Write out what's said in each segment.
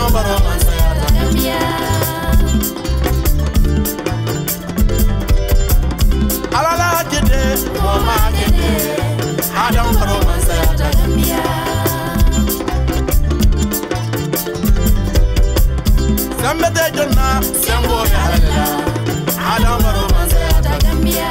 Barrow man say Gambia. Alala jede, mama jede, Adam Barrow man say Gambia. Sembe de jona, sembo ya halela, Adam Barrow man say Gambia.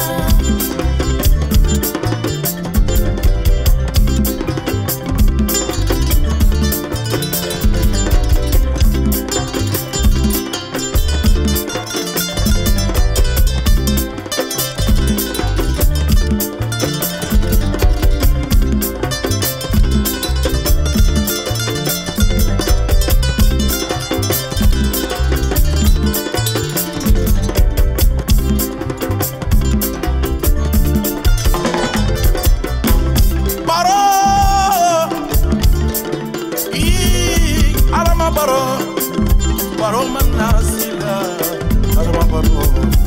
Barrow man nasila, Adama Barrow.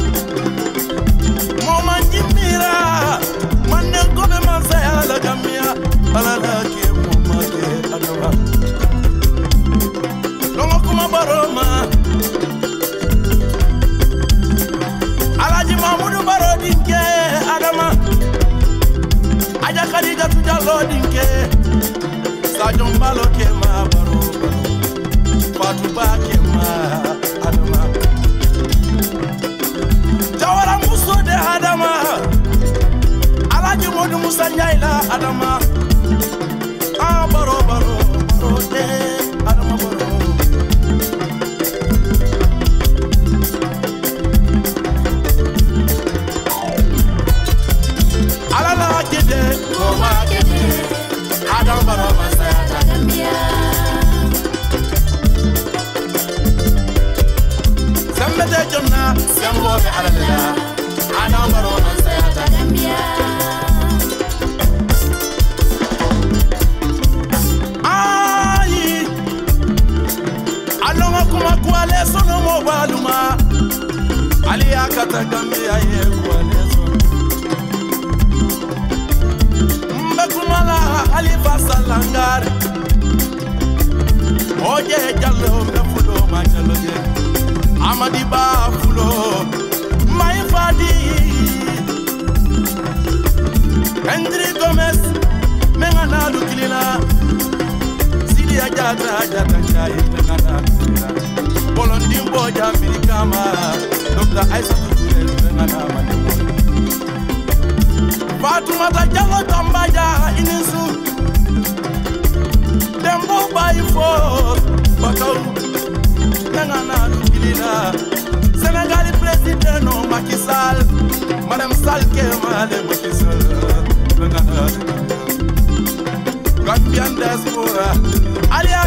Mama nyimira, mane kome masaya la Gambia, alala ke mama ke Adama. Longo kuma Barrow ma, Alaji Mamudu Barrow dinke Adama. Aja Khadija tujalo dinke, Sajombalo ke ma Barrow. Fatuba kema Adama Jawara Muso de Adama Alaji Modu Musa Nyaila Adama Barrow de Adama Barrow Alala Gede Moma Gede Adama Barrow Masaya Gambia. Sembe jona sembo be alala Adam Barrow man say Gambia. Ai alonga kuma kwale sono mo baluma ali akata Gambia ye kwale sono mbe kumala ali fasalangar oje jallo mbe fulo ma jallo je Amadi Bafulo, my fadi Henry Gomez, Mengana Lukilina, Sidi Ajata Jai, Mengana Lukilina, Bolondim Boja Milikama, Dr. Isaac Mengana Manimu, Fatumata Jalo Tambaja Inisu, Dembo by force, Bakau, Mengana Lukilina. Senegal president no Macky Sall, Madame Sall ke Madame Macky Sall, Gambian diaspora, alia